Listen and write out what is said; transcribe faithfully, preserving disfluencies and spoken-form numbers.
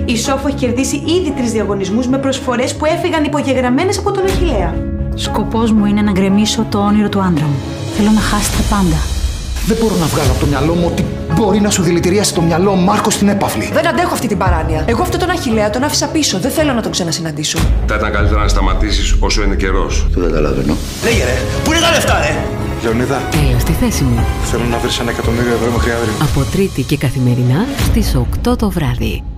Η Σόφο έχει κερδίσει ήδη τρεις διαγωνισμούς με προσφορές που έφυγαν υπογεγραμμένες από τον Αχιλλέα. Σκοπός μου είναι να γκρεμίσω το όνειρο του άντρα μου. Θέλω να χάσετε πάντα. Δεν μπορώ να βγάλω από το μυαλό μου ότι μπορεί να σου δηλητηρίασει το μυαλό ο Μάρκος στην έπαυλη. Δεν αντέχω αυτή την παράνοια. Εγώ αυτόν τον Αχιλλέα τον άφησα πίσω. Δεν θέλω να τον ξανασυναντήσω. Θα ήταν καλύτερα να σταματήσεις όσο είναι καιρός. Δεν καταλαβαίνω. Λέγε ρε, πού είναι τα λεφτά ρε! Λεωνίδα, έλα στη θέση μου. θέλω να βρεις ένα εκατομμύριο ευρώ μέχρι αύριο. Από Τρίτη και καθημερινά στις οκτώ το βράδυ.